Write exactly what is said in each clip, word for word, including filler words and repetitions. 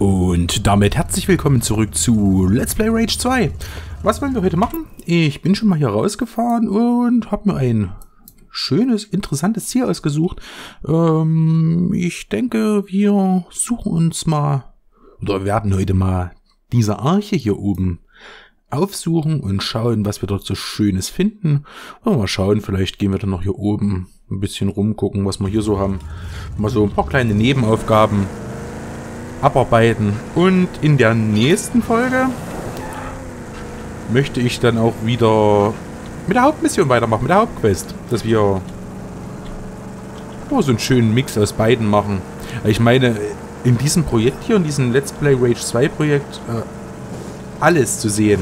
Und damit herzlich willkommen zurück zu Let's Play Rage zwei. Was wollen wir heute machen? Ich bin schon mal hier rausgefahren und habe mir ein schönes, interessantes Ziel ausgesucht. Ähm, ich denke, wir suchen uns mal, oder werden heute mal diese Arche hier oben aufsuchen und schauen, was wir dort so Schönes finden. Und mal schauen, vielleicht gehen wir dann noch hier oben ein bisschen rumgucken, was wir hier so haben. Mal so ein paar kleine Nebenaufgaben abarbeiten. Und in der nächsten Folge möchte ich dann auch wieder mit der Hauptmission weitermachen, mit der Hauptquest. Dass wir oh, so einen schönen Mix aus beiden machen. Ich meine, in diesem Projekt hier, in diesem Let's Play Rage zwei Projekt, äh, alles zu sehen,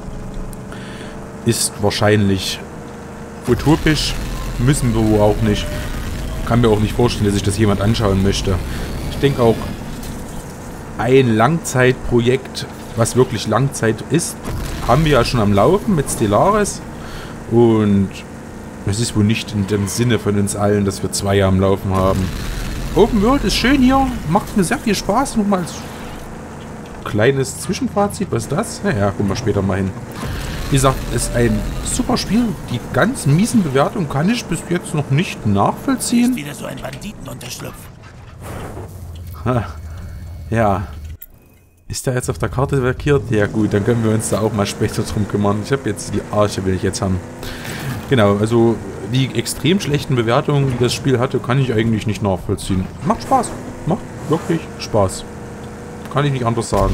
ist wahrscheinlich utopisch. Müssen wir wohl auch nicht. Kann mir auch nicht vorstellen, dass sich das jemand anschauen möchte. Ich denke auch, ein Langzeitprojekt, was wirklich Langzeit ist, haben wir ja schon am Laufen mit Stellaris. Und es ist wohl nicht in dem Sinne von uns allen, dass wir zwei Jahre am Laufen haben. Open World ist schön hier, macht mir sehr viel Spaß. Nochmal als kleines Zwischenfazit, was ist das? Naja, gucken wir später mal hin. Wie gesagt, es ist ein super Spiel. Die ganz miesen Bewertungen kann ich bis jetzt noch nicht nachvollziehen. Ist wieder so ein Banditenunterschlupf. Ha. Ja. Ist der jetzt auf der Karte markiert? Ja gut, dann können wir uns da auch mal später drum kümmern. Ich habe jetzt die Arche, will ich jetzt haben. Genau, also die extrem schlechten Bewertungen, die das Spiel hatte, kann ich eigentlich nicht nachvollziehen. Macht Spaß. Macht wirklich Spaß. Kann ich nicht anders sagen.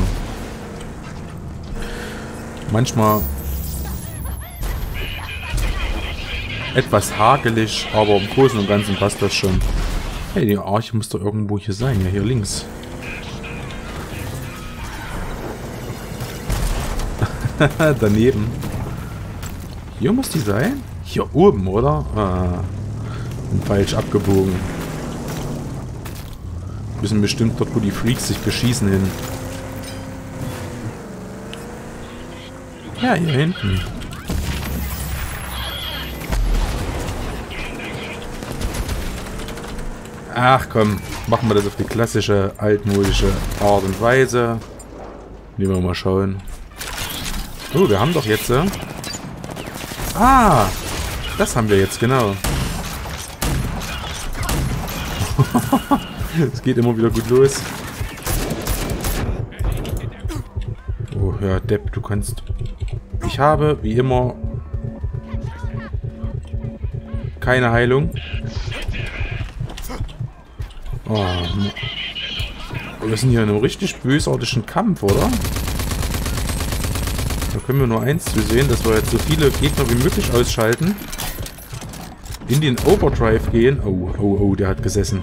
Manchmal etwas hakelig, aber im Großen und Ganzen passt das schon. Hey, die Arche muss doch irgendwo hier sein. Ja, hier links. Daneben. Hier muss die sein? Hier oben, oder? Ah, bin falsch abgebogen. Müssen bestimmt dort, wo die Freaks sich beschießen, hin. Ja, hier hinten. Ach komm, machen wir das auf die klassische, altmodische Art und Weise. Nehmen wir mal schauen. Oh, wir haben doch jetzt... Äh ah! Das haben wir jetzt, genau. Es geht immer wieder gut los. Oh, ja, Depp, du kannst... Ich habe, wie immer... keine Heilung. Oh, wir sind hier in einem richtig bösartigen Kampf, oder? Da können wir nur eins zu sehen, dass wir jetzt so viele Gegner wie möglich ausschalten. In den Overdrive gehen. Oh, oh, oh, der hat gesessen.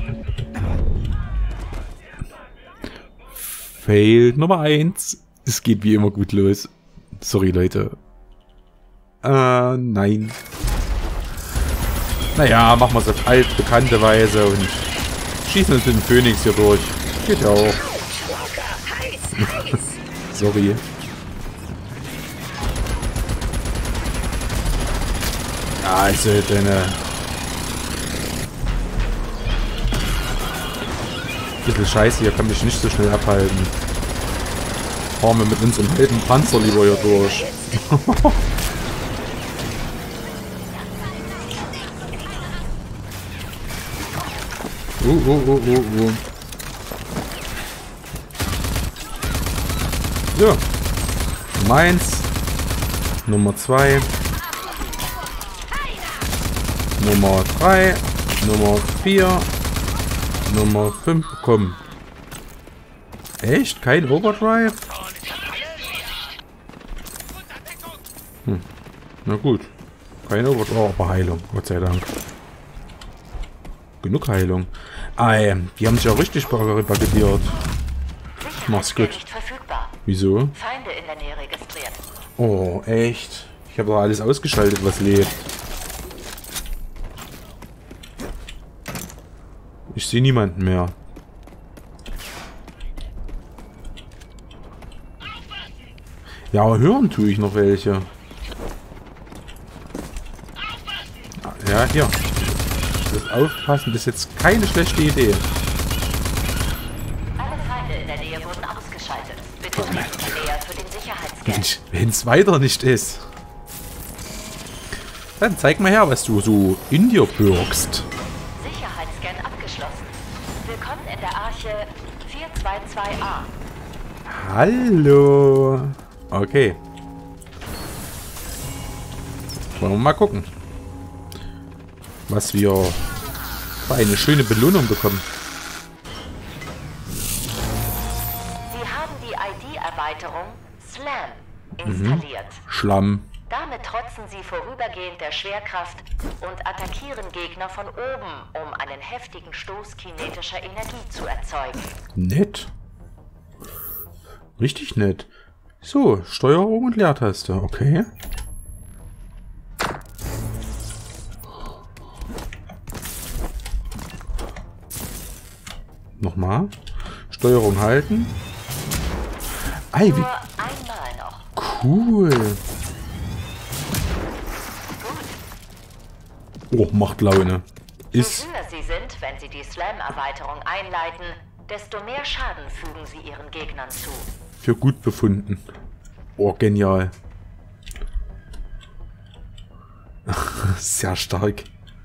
Fail Nummer eins. Es geht wie immer gut los. Sorry, Leute. Äh, nein. Naja, machen wir es auf altbekannte Weise und schießen uns mit dem Phönix hier durch. Geht ja auch. Sorry. Also, deine... Bisschen scheiße, hier kann mich nicht so schnell abhalten. Fahren wir mit unserem alten Panzer lieber hier durch. Oh, oh, oh, oh, oh. So. Nummer eins. Nummer zwei. Nummer drei. Nummer vier. Nummer fünf. Komm. Echt? Kein Overdrive? Hm. Na gut. Kein Overdrive. Oh, aber Heilung. Gott sei Dank. Genug Heilung. Ah, ey, die haben sich auch richtig barrikadiert. Mach's gut. Wieso? Feinde in der Nähe registriert. Oh, echt? Ich habe doch alles ausgeschaltet, was lebt. Ich sehe niemanden mehr. Ja, aber hören tue ich noch welche. Ja, hier. Das Aufpassen ist jetzt keine schlechte Idee. Alle Feinde in der Nähe wurden Wenn es weiter nicht ist. Dann zeig mal her, was du so in dir birgst. Sicherheitsscan abgeschlossen. Willkommen in der Arche vier zwei zwei A. Hallo. Okay. Wollen wir mal gucken, was wir für eine schöne Belohnung bekommen. Sie haben die I D-Erweiterung Slam installiert. Mhm. Schlamm. Damit trotzen sie vorübergehend der Schwerkraft und attackieren Gegner von oben, um einen heftigen Stoß kinetischer Energie zu erzeugen. Nett. Richtig nett. So, Steuerung und Leertaste. Okay. Nochmal. Steuerung halten. Ei, wie Nur einmal noch. cool. Oh, macht Laune. Ist. Je höher sie sind, wenn sie die Slam-Erweiterung einleiten, desto mehr Schaden fügen sie ihren Gegnern zu. Für gut befunden. Oh, genial. Sehr stark.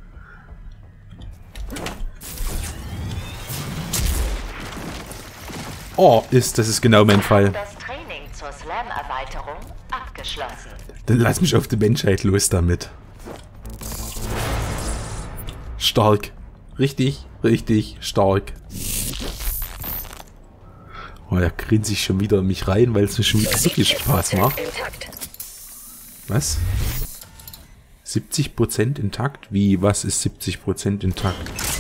Oh, ist, das ist genau mein Fall. Das Training zur Slam-Erweiterung abgeschlossen. Dann lass mich auf die Menschheit los damit. Stark. Richtig, richtig stark. Oh, er grinst sich schon wieder in mich rein, weil es mir schon wieder so viel Spaß macht. Was? siebzig Prozent intakt? Wie, was ist siebzig Prozent intakt?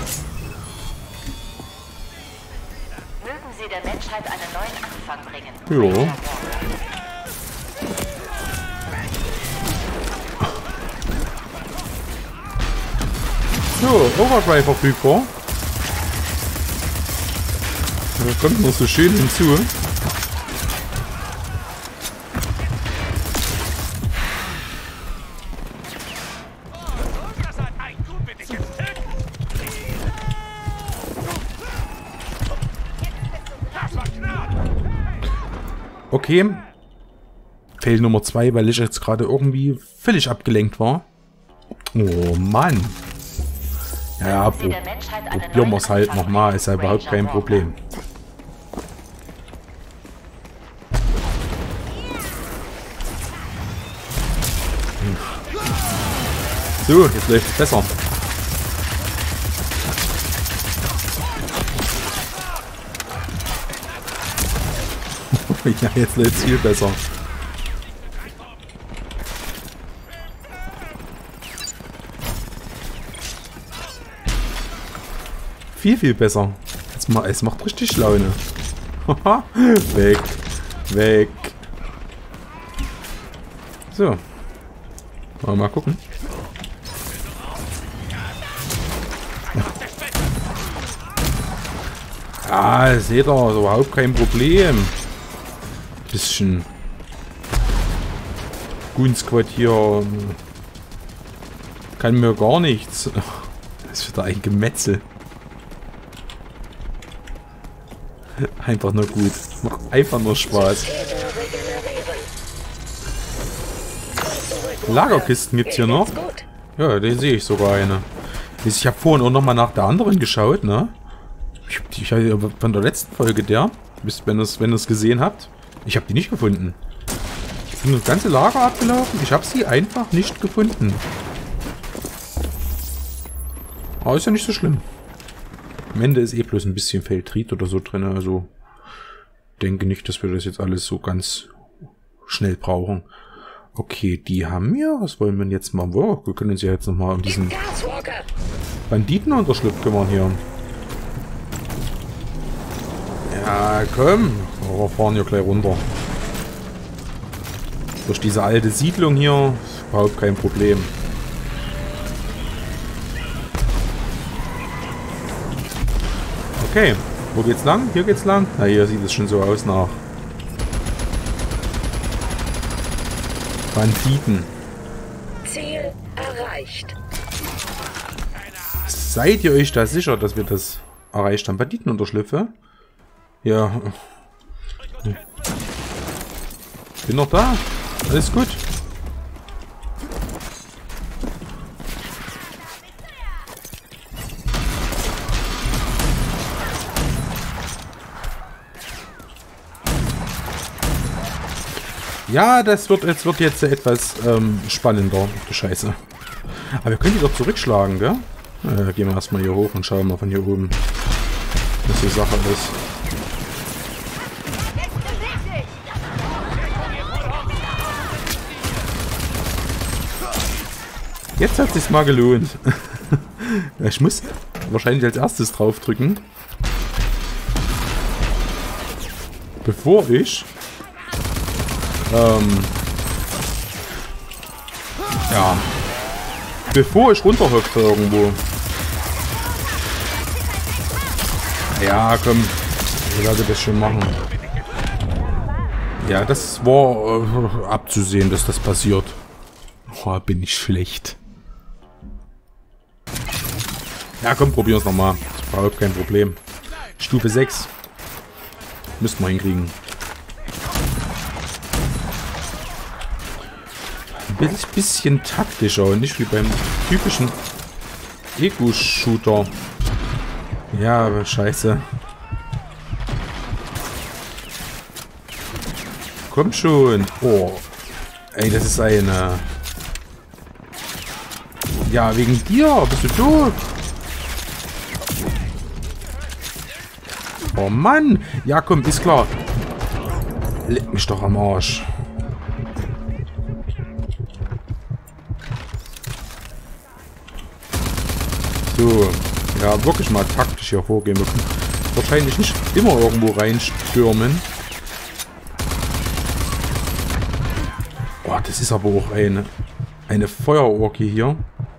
Mögen Sie der Menschheit einen neuen Anfang bringen. Ja. So, Overdrive verfügbar. Da kommt noch so schön hinzu. Okay. Fail Nummer zwei, weil ich jetzt gerade irgendwie völlig abgelenkt war. Oh Mann. Ja, ja, pro probieren wir es halt nochmal, ist ja überhaupt kein Problem. Hm. So, jetzt läuft es besser. Ja, jetzt läuft es viel besser. Viel, viel besser. Es, ma es macht richtig Laune. Weg. Weg. So. Wollen wir mal gucken. Ah, seht ihr, ist überhaupt kein Problem. Bisschen Goon Squad hier kann mir gar nichts. Das ist wieder ein Gemetzel. Einfach nur gut. Macht einfach nur Spaß. Lagerkisten gibt's hier noch. Ja, den sehe ich sogar eine. Ich habe vorhin auch nochmal nach der anderen geschaut, ne? Ich, ich habe von der letzten Folge der, wenn ihr es wenn ihr's gesehen habt, ich habe die nicht gefunden. Ich bin das ganze Lager abgelaufen, ich habe sie einfach nicht gefunden. Aber ist ja nicht so schlimm. Am Ende ist eh bloß ein bisschen Feldtried oder so drin, also denke nicht, dass wir das jetzt alles so ganz schnell brauchen. Okay, die haben wir. Was wollen wir jetzt machen? Wow, wir können uns ja jetzt nochmal um diesen Banditenunterschlupf kümmern hier. Ja, komm. Wir fahren hier gleich runter. Durch diese alte Siedlung hier ist überhaupt kein Problem. Okay, wo geht's lang? Hier geht's lang? Na, hier sieht es schon so aus nach Banditen. Ziel erreicht. Seid ihr euch da sicher, dass wir das erreicht haben? Banditenunterschlüpfe? Ja. bin noch da. Alles gut. Ja, das wird, es wird jetzt etwas ähm, spannender. Ach du Scheiße. Aber wir können die doch zurückschlagen, gell? Äh, gehen wir erstmal hier hoch und schauen mal von hier oben, was die Sache ist. Jetzt hat es sich mal gelohnt. Ich muss wahrscheinlich als erstes draufdrücken. Bevor ich... Ähm... Ja... Bevor ich runterhüpfe irgendwo. Ja, komm. Ich werde das schon machen. Ja, das war äh, abzusehen, dass das passiert. Oh, bin ich schlecht. Ja, komm, probieren wir es nochmal. Das ist überhaupt kein Problem. Stufe sechs. Müssten wir hinkriegen. Ein bisschen taktischer und nicht wie beim typischen Ego-Shooter. Ja, aber scheiße. Komm schon. Oh. Ey, das ist eine... Ja, wegen dir. Bist du tot? Oh Mann. Ja, komm, ist klar. Leck mich doch am Arsch. So. Ja, wirklich mal taktisch hier vorgehen. Wir können wahrscheinlich nicht immer irgendwo reinstürmen. Oh, das ist aber auch eine, eine Feuerorgie hier.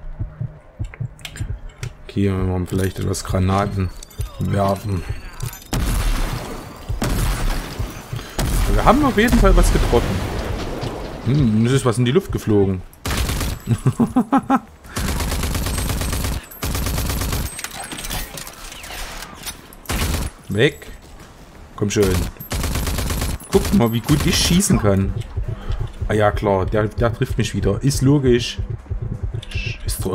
Okay, wir machen vielleicht etwas Granaten werfen. Wir haben auf jeden Fall was getroffen. Hm, es ist was in die Luft geflogen. Weg. Komm schön. Guck mal, wie gut ich schießen kann. Ah ja, klar. Der, der trifft mich wieder. Ist logisch. Scheiß drauf.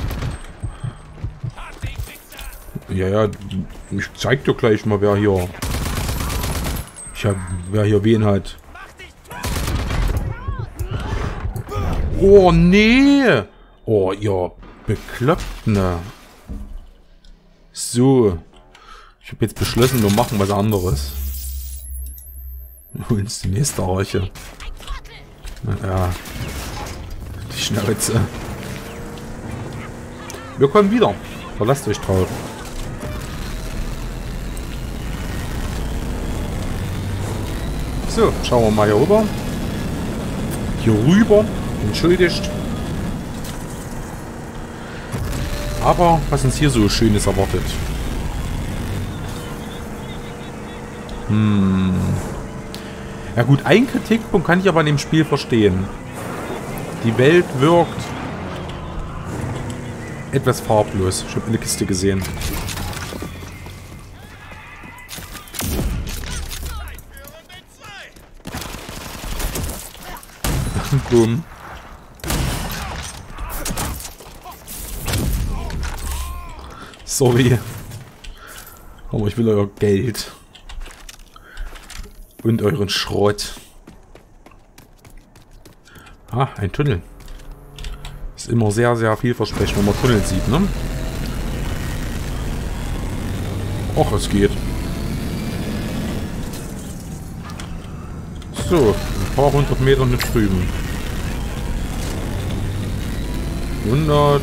Ja, ja. Ich zeig dir gleich mal, wer hier... Ich hab, wer hier wen hat. Oh, nee. Oh, ihr bekloppt, ne. So. Ich habe jetzt beschlossen, wir machen was anderes. Wir holen uns die nächste Arche. Ja. Die Schnauze. Wir kommen wieder. Verlasst euch drauf. So, schauen wir mal hier rüber. Hier rüber. Entschuldigt. Aber was uns hier so Schönes erwartet. Hm. Ja gut, ein Kritikpunkt kann ich aber an dem Spiel verstehen. Die Welt wirkt etwas farblos. Ich habe eine Kiste gesehen. Boom. Sorry. Aber ich will euer Geld. Und euren Schrott. Ah, ein Tunnel. Ist immer sehr, sehr vielversprechend, wenn man Tunnel sieht, ne? Och, es geht. So, ein paar hundert Meter nicht drüben. hundert.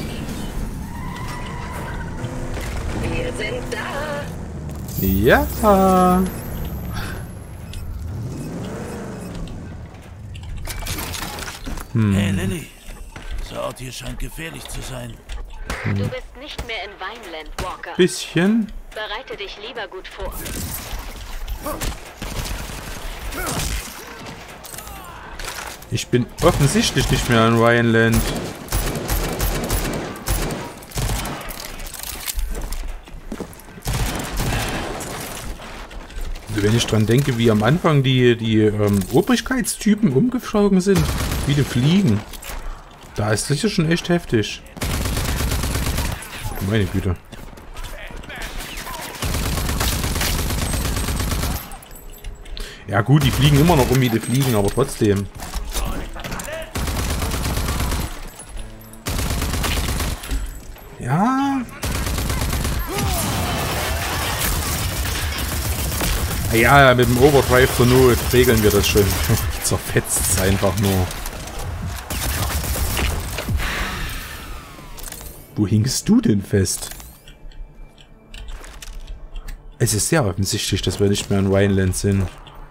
Wir sind da. Ja. Hm. Hey Lilly, dieser Ort hier scheint gefährlich zu sein. Du bist nicht mehr in Vineland, Walker. Bisschen. Bereite dich lieber gut vor. Ich bin offensichtlich nicht mehr in Vineland. Wenn ich dran denke, wie am Anfang die, die ähm, Obrigkeitstypen umgeflogen sind, wie die fliegen, da ist das ja schon echt heftig. Meine Güte. Ja gut, die fliegen immer noch um, wie die fliegen, aber trotzdem. Ja. Ja, mit dem Overdrive zur Not regeln wir das schon. Zerfetzt es einfach nur. Wo hingst du denn fest? Es ist sehr offensichtlich, dass wir nicht mehr in Wineland sind.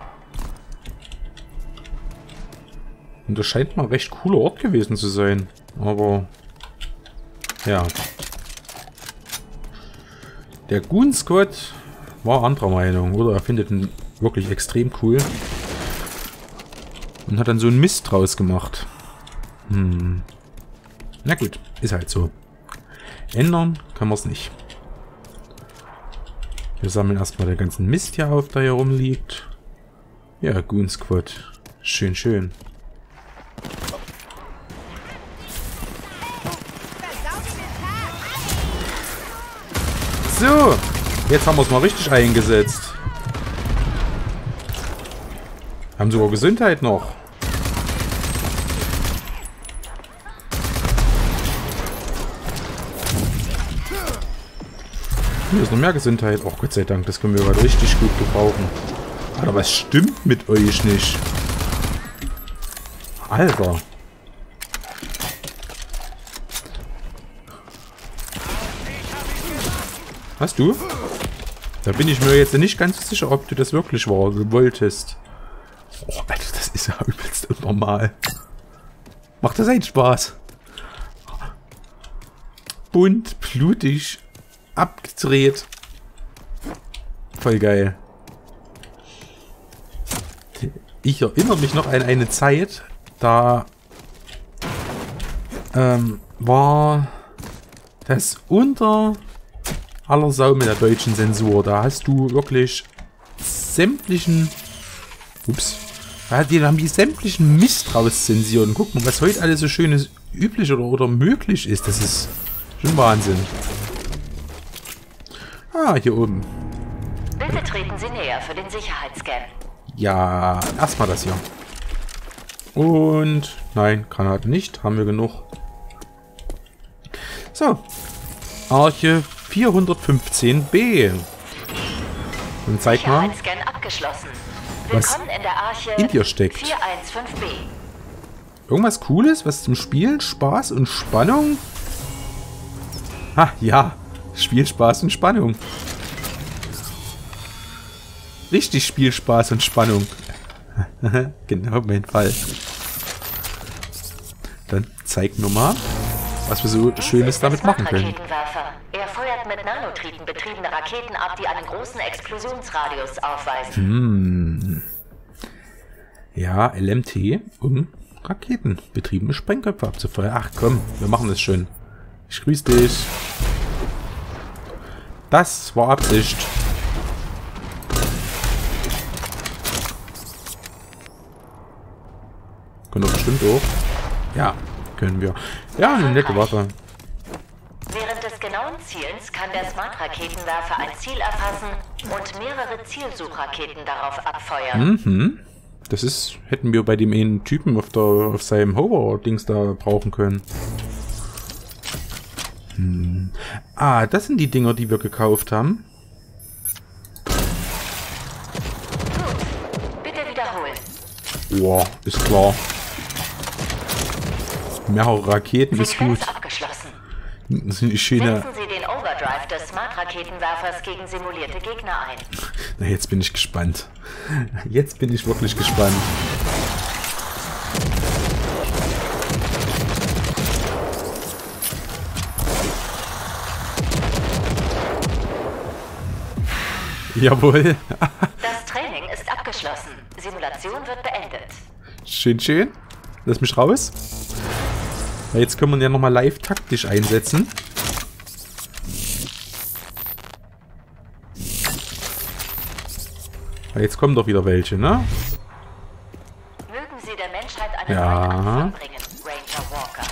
Und das scheint mal ein recht cooler Ort gewesen zu sein. Aber... ja. Der Goon Squad war anderer Meinung, oder? Er findet ihn wirklich extrem cool. Und hat dann so einen Mist draus gemacht. Hm. Na gut, ist halt so. Ändern kann man es nicht. Wir sammeln erstmal den ganzen Mist hier auf, der hier rumliegt. Ja, Goon Squad. Schön, schön. So, jetzt haben wir es mal richtig eingesetzt. Haben sogar Gesundheit noch. Hier ist noch mehr Gesundheit. Oh Gott sei Dank, das können wir gerade richtig gut gebrauchen. Alter, was stimmt mit euch nicht? Alter. Hast du? Da bin ich mir jetzt nicht ganz sicher, ob du das wirklich war, wolltest. Oh, Alter, das ist ja übelst unnormal. Macht das einen Spaß? Bunt, blutig, abgedreht. Voll geil. Ich erinnere mich noch an eine Zeit, da ähm, war das unter aller Sau mit der deutschen Zensur. Da hast du wirklich sämtlichen... Ups. Da haben die sämtlichen Mist raus zensiert. Und guck mal, was heute alles so schönes üblich oder, oder möglich ist. Das ist schon Wahnsinn. Ah, hier oben. Bitte treten Sie näher für den Sicherheitsscan. Ja, erstmal das hier. Und... nein, Granaten nicht. Haben wir genug. So. Arche vierhundertfünfzehn b. Und zeig mal, abgeschlossen. was in, der Arche in dir steckt. vierhundertfünfzehn b. Irgendwas Cooles, was zum Spielen, Spaß und Spannung? Ah, ja. Spiel, Spaß und Spannung. Richtig Spiel, Spaß und Spannung. Genau mein Fall. Dann zeig nur mal, was wir so Schönes damit machen können. Er feuert mit Nanotriten betriebene Raketen ab, die einen großen Explosionsradius aufweisen. Hm. Ja, L M T, um raketenbetriebene Sprengköpfe abzufeuern. Ach komm, wir machen das schön. Ich grüße dich. Das war Absicht. Können wir bestimmt auch. Ja, können wir. Ja, eine nette Waffe. Während des genauen Zielens kann der Smart-Raketenwerfer ein Ziel erfassen und mehrere Zielsuchraketen darauf abfeuern. Mhm. Das ist, hätten wir bei dem einen Typen auf, der, auf seinem Hover-Dings da brauchen können. Hm. Ah, das sind die Dinger, die wir gekauft haben. Gut, bitte wiederholen. Boah, ist klar. Mehrere Raketen ist gut. Abgeschlossen. Das sind die schöne... Setzen Sie den Overdrive des Smart-Raketenwerfers gegen simulierte Gegner ein. Na, jetzt bin ich gespannt. Jetzt bin ich wirklich gespannt. Jawohl. Das Training ist abgeschlossen. Simulation wird beendet. Schön, schön. Lass mich raus. Jetzt können wir ihn ja nochmal live taktisch einsetzen. Jetzt kommen doch wieder welche, ne? Mögen Sie der Menschheit einen Ja. neuen Anfang bringen, Ranger Walker.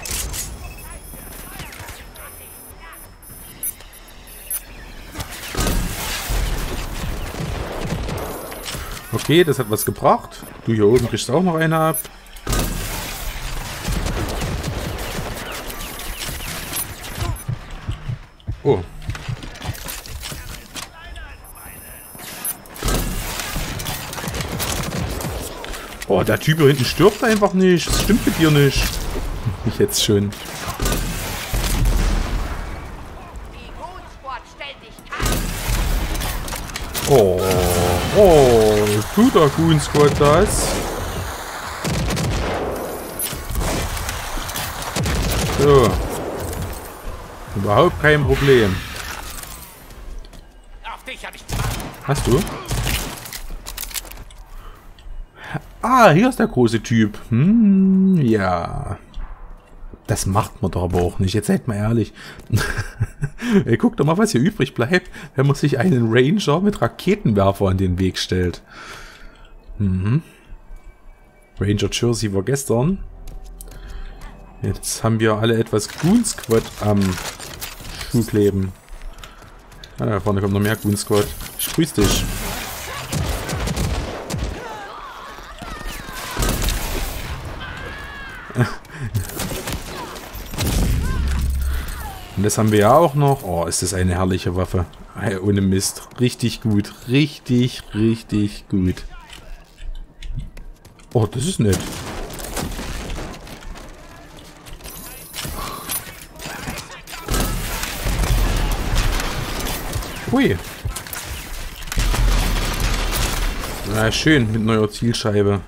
Okay, das hat was gebracht. Du hier oben kriegst auch noch eine ab. Oh. Oh, der Typ hier hinten stirbt einfach nicht. Das stimmt mit dir nicht. Ich jetzt schon. Oh, oh, tut der Goon Squad das? So. Überhaupt kein Problem. Hast du? Ah, hier ist der große Typ. Hm, ja. Das macht man doch aber auch nicht. Jetzt seid mal ehrlich. Ey, guck doch mal, was hier übrig bleibt, wenn man sich einen Ranger mit Raketenwerfer an den Weg stellt. Mhm. Ranger Jersey war gestern. Jetzt haben wir alle etwas Goon Squad am Schuh kleben. Ah, da vorne kommt noch mehr Goon Squad. Ich grüß dich. Und das haben wir ja auch noch. Oh, ist das eine herrliche Waffe. Hey, ohne Mist. Richtig gut. Richtig, richtig gut. Oh, das ist nett. Hui. Na schön, mit neuer Zielscheibe.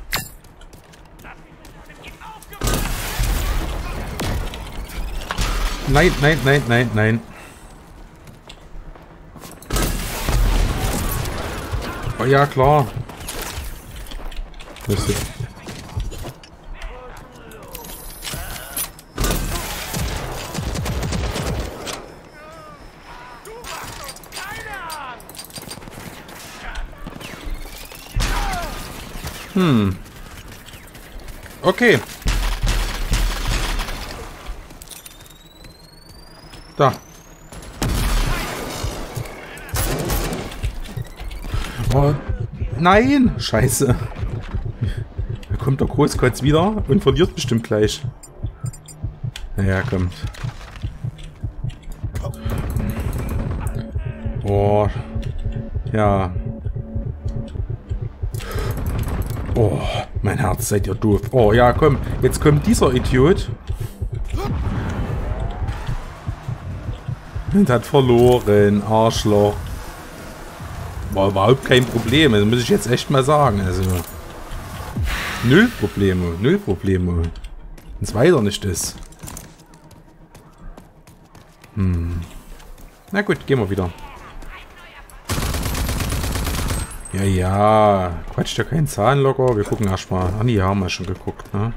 Nein, nein, nein, nein, nein. Oh ja, klar. Das ist Hm. Okay. Da. Oh, nein! Scheiße. Da kommt der Großkotz wieder und verliert bestimmt gleich. Naja, kommt. Oh. Ja. Oh, mein Herz, seid ihr doof. Oh, ja, komm. Jetzt kommt dieser Idiot. Und hat verloren. Arschloch. War überhaupt kein Problem. Das muss ich jetzt echt mal sagen. Also. Null Probleme. Null Probleme. Wenn es weiter nicht ist. Hm. Na gut, gehen wir wieder. Ja, ja. Quatscht ja kein Zahn locker. Wir gucken erstmal. Ah, nee, haben wir schon geguckt, ne?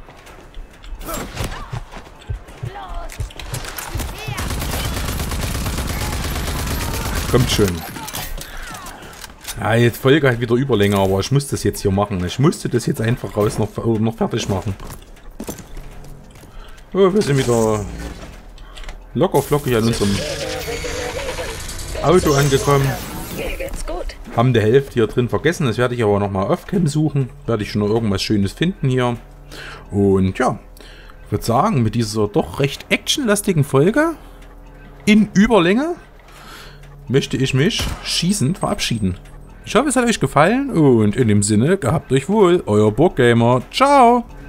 Kommt schon. Ja, jetzt Folge halt wieder Überlänge, aber ich muss das jetzt hier machen. Ich musste das jetzt einfach raus noch, noch fertig machen. Oh, wir sind wieder locker flockig an unserem Auto angekommen. Haben die Hälfte hier drin vergessen. Das werde ich aber nochmal off-cam suchen. Werde ich schon noch irgendwas Schönes finden hier. Und ja, ich würde sagen, mit dieser doch recht actionlastigen Folge in Überlänge möchte ich mich schießend verabschieden. Ich hoffe, es hat euch gefallen und in dem Sinne, gehabt euch wohl, euer Burggamer. Ciao!